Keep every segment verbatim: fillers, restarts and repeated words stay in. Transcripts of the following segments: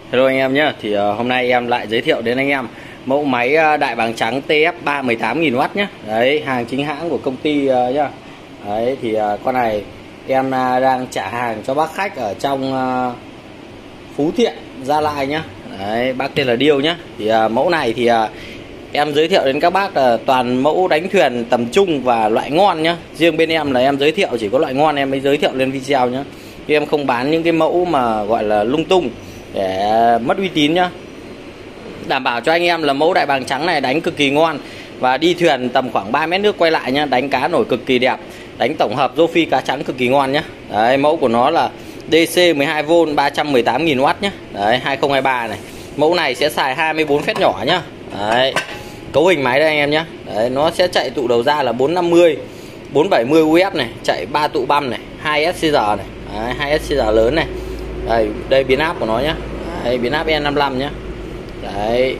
Hello anh em nhé. Thì uh, hôm nay em lại giới thiệu đến anh em mẫu máy uh, đại bàng trắng T F ba mười tám nghìn oát nhé. Đấy, hàng chính hãng của công ty uh, nhá. Đấy thì uh, con này em uh, đang trả hàng cho bác khách ở trong uh, Phú Thiện, Gia Lai nhá. Đấy, bác tên là Điêu nhá. Thì uh, mẫu này thì uh, em giới thiệu đến các bác là toàn mẫu đánh thuyền tầm trung và loại ngon nhá. Riêng bên em là em giới thiệu chỉ có loại ngon em mới giới thiệu lên video nhá. Thì em không bán những cái mẫu mà gọi là lung tung để mất uy tín nhá. Đảm bảo cho anh em là mẫu đại bàng trắng này đánh cực kỳ ngon và đi thuyền tầm khoảng ba mét nước quay lại nhá, đánh cá nổi cực kỳ đẹp, đánh tổng hợp rô phi cá trắng cực kỳ ngon nhá. Đấy, mẫu của nó là D C mười hai vôn ba trăm mười tám nghìn oát nhá. Đấy, hai không hai ba này. Mẫu này sẽ xài hai mươi bốn phét nhỏ nhá. Đấy. Cấu hình máy đây anh em nhá. Đấy, nó sẽ chạy tụ đầu ra là bốn năm mươi, bốn bảy mươi U F này, chạy ba tụ băm này, hai S C R này. Đấy, hai S C R lớn này. Đây, đây biến áp của nó nhá. Đây, biến áp E năm mươi lăm nhá. Đấy,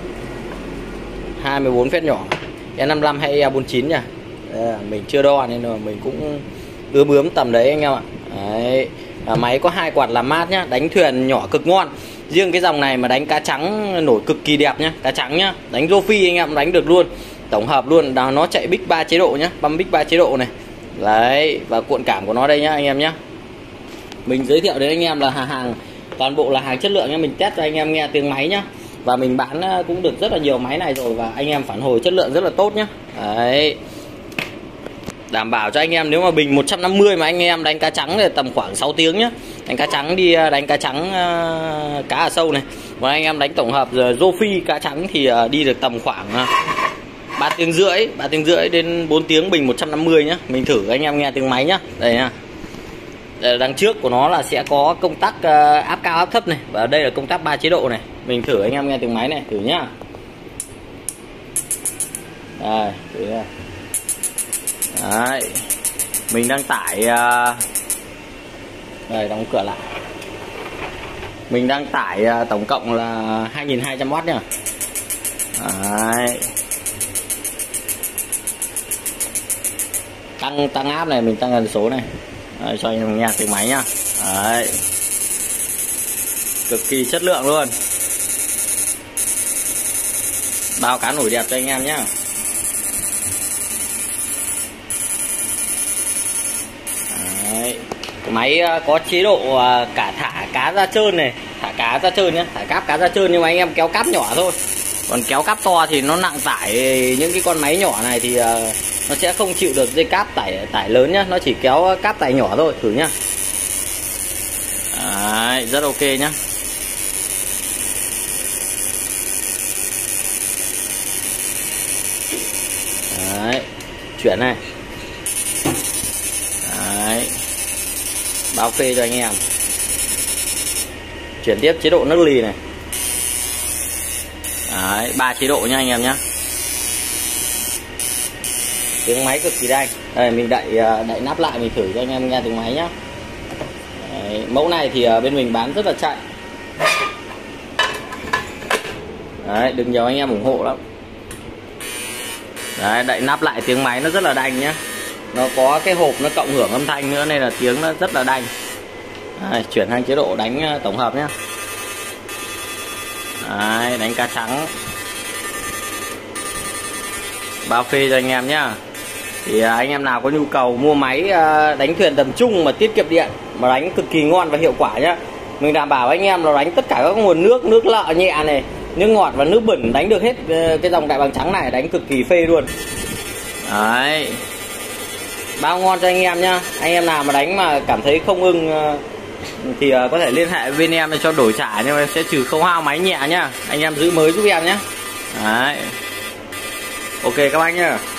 hai mươi bốn phét nhỏ, E năm mươi lăm hay E bốn mươi chín nhá. Đây, mình chưa đo nên là mình cũng ướm bướm tầm đấy anh em ạ. Đấy, à, máy có hai quạt làm mát nhá, đánh thuyền nhỏ cực ngon. Riêng cái dòng này mà đánh cá trắng nổi cực kỳ đẹp nhá, cá trắng nhá, đánh rô phi anh em đánh được luôn, tổng hợp luôn. Đó, nó chạy bích ba chế độ nhá, băm bích ba chế độ này. Đấy, và cuộn cảm của nó đây nhá anh em nhá. Mình giới thiệu đến anh em là hàng toàn bộ là hàng chất lượng nhá, mình test cho anh em nghe tiếng máy nhá. Và mình bán cũng được rất là nhiều máy này rồi và anh em phản hồi chất lượng rất là tốt nhá. Đấy, đảm bảo cho anh em nếu mà bình một trăm năm mươi mà anh em đánh cá trắng thì tầm khoảng sáu tiếng nhá. Đánh cá trắng đi đánh cá trắng uh, cá ở sâu này. Còn anh em đánh tổng hợp rồi rô phi cá trắng thì uh, đi được tầm khoảng uh, ba tiếng rưỡi, ba tiếng rưỡi đến bốn tiếng bình một trăm năm mươi nhá. Mình thử anh em nghe tiếng máy nhá. Đây nhá. Đằng trước của nó là sẽ có công tắc uh, áp cao áp thấp này, và đây là công tắc ba chế độ này. Mình thử anh em nghe tiếng máy này, thử nhá. Đây, thử đây. Đấy, mình đang tải uh... đây, đóng cửa lại. Mình đang tải uh, tổng cộng là hai nghìn hai trăm oát nhá. Đấy. Tăng tăng áp này, mình tăng tần số này. Đấy, cho anh em nghe tiếng máy nhá. Đấy, cực kỳ chất lượng luôn, bao cá nổi đẹp cho anh em nhá. Đấy, máy có chế độ cả thả cá ra trơn này, thả cá ra trơn nhá, thả cáp cá ra trơn, nhưng mà anh em kéo cáp nhỏ thôi. Còn kéo cáp to thì nó nặng tải, những cái con máy nhỏ này thì nó sẽ không chịu được dây cáp tải tải lớn nhá, nó chỉ kéo cáp tải nhỏ thôi, thử nhá. Đấy, rất ok nhá. Đấy, chuyển này. Đấy, bao phê cho anh em. Chuyển tiếp chế độ nước lì này. Đấy, ba chế độ nha anh em nhá. Tiếng máy cực kỳ đanh. Đây, mình đậy đậy nắp lại mình thử cho anh em nghe tiếng máy nhá. Đấy, mẫu này thì bên mình bán rất là chạy. Đấy, được nhiều anh em ủng hộ lắm. Đấy, đậy nắp lại tiếng máy nó rất là đanh nhá. Nó có cái hộp nó cộng hưởng âm thanh nữa nên là tiếng nó rất là đanh. Đấy, chuyển sang chế độ đánh tổng hợp nhá. Đấy, đánh cá trắng bao phê cho anh em nhá. Thì anh em nào có nhu cầu mua máy đánh thuyền tầm trung mà tiết kiệm điện mà đánh cực kỳ ngon và hiệu quả nhá, mình đảm bảo anh em là đánh tất cả các nguồn nước, nước lợ nhẹ này, nước ngọt và nước bẩn, đánh được hết cái dòng đại bàng trắng này, đánh cực kỳ phê luôn. Đấy, bao ngon cho anh em nhá. Anh em nào mà đánh mà cảm thấy không ưng thì có thể liên hệ với bên em để cho đổi trả, nhưng mà em sẽ trừ khấu hao máy nhẹ nhá. Anh em giữ mới giúp em nhé. Đấy, ok các bác nhá.